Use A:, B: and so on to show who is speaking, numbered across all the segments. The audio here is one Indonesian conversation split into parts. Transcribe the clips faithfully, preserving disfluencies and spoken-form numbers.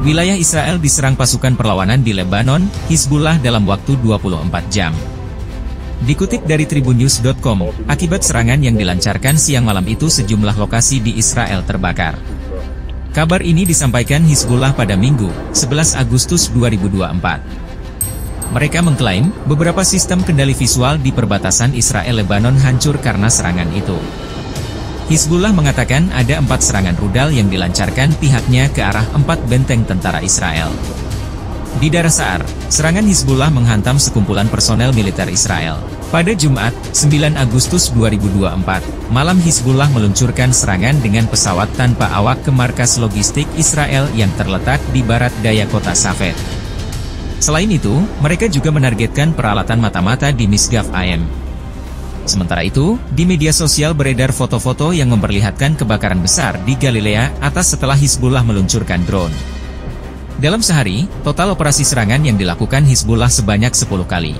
A: Wilayah Israel diserang pasukan perlawanan di Lebanon, Hizbullah dalam waktu dua puluh empat jam. Dikutip dari tribunnews dot com, akibat serangan yang dilancarkan siang malam itu sejumlah lokasi di Israel terbakar. Kabar ini disampaikan Hizbullah pada Minggu, sebelas Agustus dua ribu dua puluh empat. Mereka mengklaim, beberapa sistem kendali visual di perbatasan Israel-Lebanon hancur karena serangan itu. Hizbullah mengatakan ada empat serangan rudal yang dilancarkan pihaknya ke arah empat benteng tentara Israel. Di Deir Sa'ar, serangan Hizbullah menghantam sekumpulan personel militer Israel. Pada Jumat, sembilan Agustus dua ribu dua puluh empat, malam Hizbullah meluncurkan serangan dengan pesawat tanpa awak ke markas logistik Israel yang terletak di barat daya kota Safed. Selain itu, mereka juga menargetkan peralatan mata-mata di Misgaf A M. Sementara itu, di media sosial beredar foto-foto yang memperlihatkan kebakaran besar di Galilea atas setelah Hizbullah meluncurkan drone. Dalam sehari, total operasi serangan yang dilakukan Hizbullah sebanyak sepuluh kali.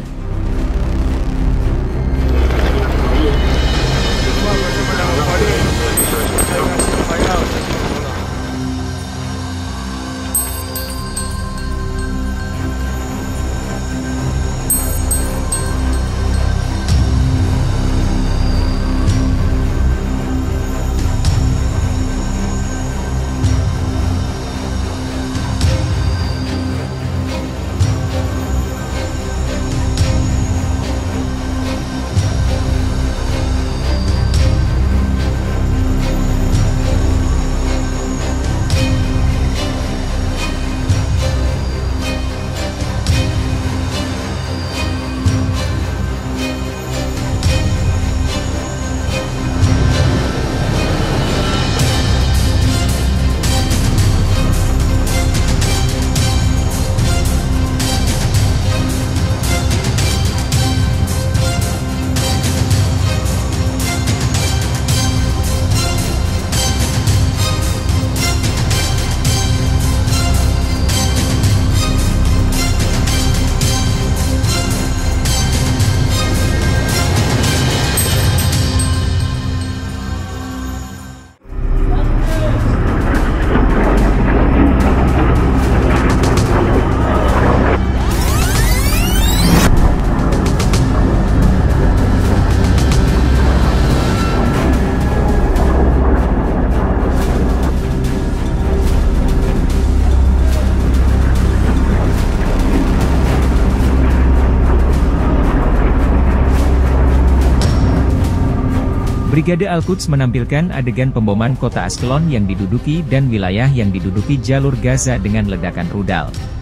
A: Brigade Al-Quds menampilkan adegan pemboman kota Askelon yang diduduki dan wilayah yang diduduki jalur Gaza dengan ledakan rudal.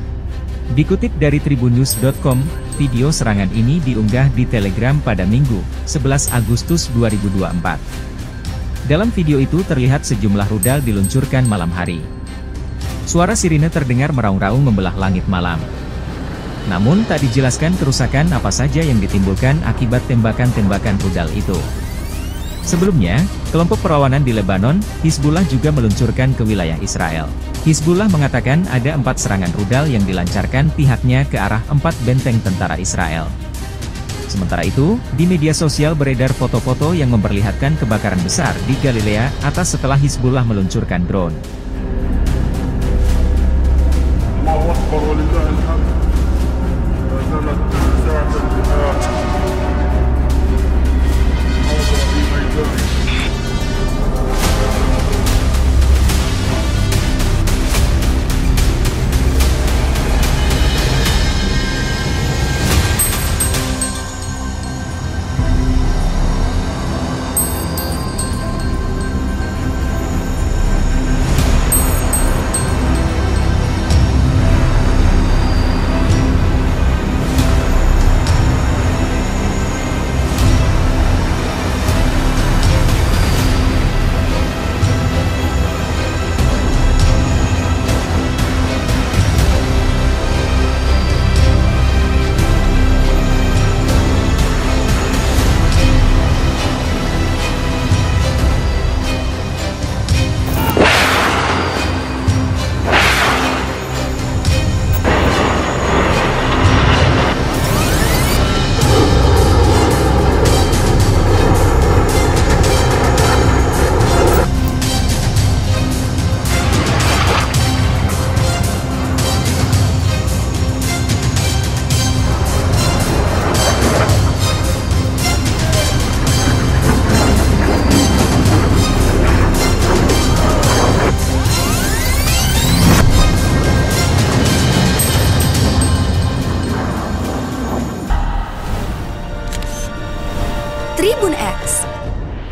A: Dikutip dari tribunnews dot com, video serangan ini diunggah di Telegram pada Minggu, sebelas Agustus dua ribu dua puluh empat. Dalam video itu terlihat sejumlah rudal diluncurkan malam hari. Suara sirine terdengar meraung-raung membelah langit malam. Namun tak dijelaskan kerusakan apa saja yang ditimbulkan akibat tembakan-tembakan rudal itu. Sebelumnya, kelompok perlawanan di Lebanon, Hizbullah juga meluncurkan ke wilayah Israel. Hizbullah mengatakan ada empat serangan rudal yang dilancarkan pihaknya ke arah empat benteng tentara Israel. Sementara itu, di media sosial beredar foto-foto yang memperlihatkan kebakaran besar di Galilea atas setelah Hizbullah meluncurkan drone.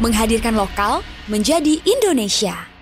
B: menghadirkan lokal menjadi Indonesia.